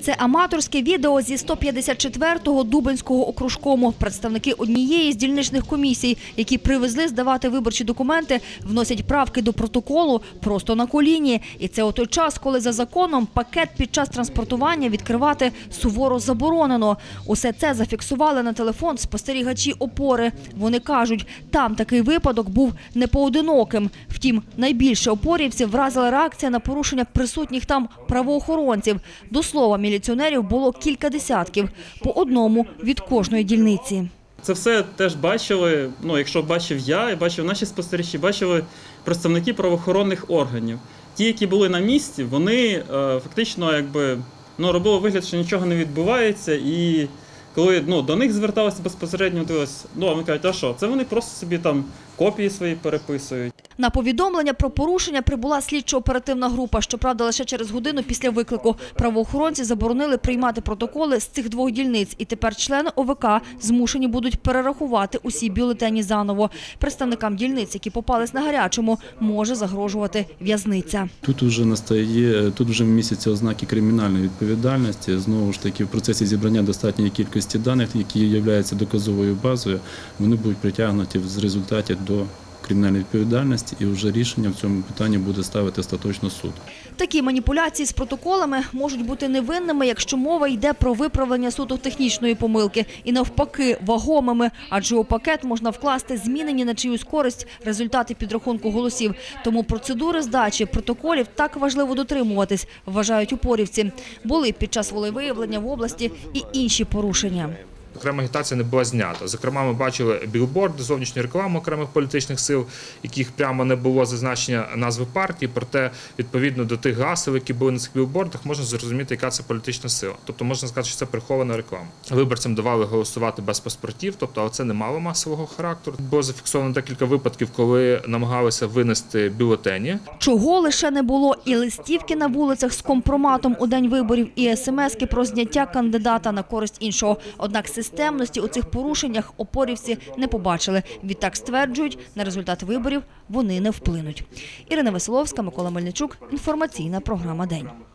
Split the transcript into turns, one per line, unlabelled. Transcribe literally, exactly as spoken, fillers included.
Це аматорське відео зі сто п'ятдесят четвертого Дубенського окружкому. Представники однієї з дільничних комісій, які привезли здавати виборчі документи, вносять правки до протоколу просто на коліні. І це у той час, коли за законом пакет під час транспортування відкривати суворо заборонено. Усе це зафіксували на телефон спостерігачі опори. Вони кажуть, там такий випадок був не поодиноким. Втім, найбільше опорівців вразила реакція на порушення присутніх там правоохоронців. До слова, міліціонерів було кілька десятків, по одному від кожної дільниці.
Це все теж бачили, ну, якщо бачив я, і бачив наші спостерігачі, бачили представники правоохоронних органів. Ті, які були на місці, вони е, фактично якби, ну, робили вигляд, що нічого не відбувається, і коли ну, до них зверталися безпосередньо, дивилися, ну, вони кажуть, а що, це вони просто собі там копії свої переписують.
На повідомлення про порушення прибула слідчо-оперативна група. Щоправда, лише через годину після виклику. Правоохоронці заборонили приймати протоколи з цих двох дільниць. І тепер члени О В К змушені будуть перерахувати усі бюлетені заново. Представникам дільниць, які попались на гарячому, може загрожувати в'язниця.
Тут вже настає, тут вже містяться ознаки кримінальної відповідальності. Знову ж таки, в процесі зібрання достатньої кількості даних, які являються доказовою базою, вони будуть притягнуті з результатів до кримінальної відповідальності, і вже рішення в цьому питанні буде ставити остаточно суд.
Такі маніпуляції з протоколами можуть бути невинними, якщо мова йде про виправлення суто технічної помилки. І навпаки, вагомими, адже у пакет можна вкласти змінені на чиюсь користь результати підрахунку голосів. Тому процедури здачі протоколів так важливо дотримуватись, вважають опорівці. Були під час волевиявлення в області і інші порушення.
Окрема агітація не була знята. Зокрема, ми бачили білборди, зовнішню рекламу окремих політичних сил, яких прямо не було зазначення назви партії, проте відповідно до тих гасел, які були на цих білбордах, можна зрозуміти, яка це політична сила. Тобто можна сказати, що це прихована реклама. Виборцям давали голосувати без паспортів, тобто це не мало масового характеру. Було зафіксовано декілька випадків, коли намагалися винести бюлетені.
Чого лише не було: і листівки на вулицях з компроматом у день виборів, і есемески про зняття кандидата на користь іншого. Однак системності у цих порушеннях опорівці не побачили. Відтак стверджують, на результат виборів вони не вплинуть. Ірина Веселовська, Микола Мельничук. Інформаційна програма «День».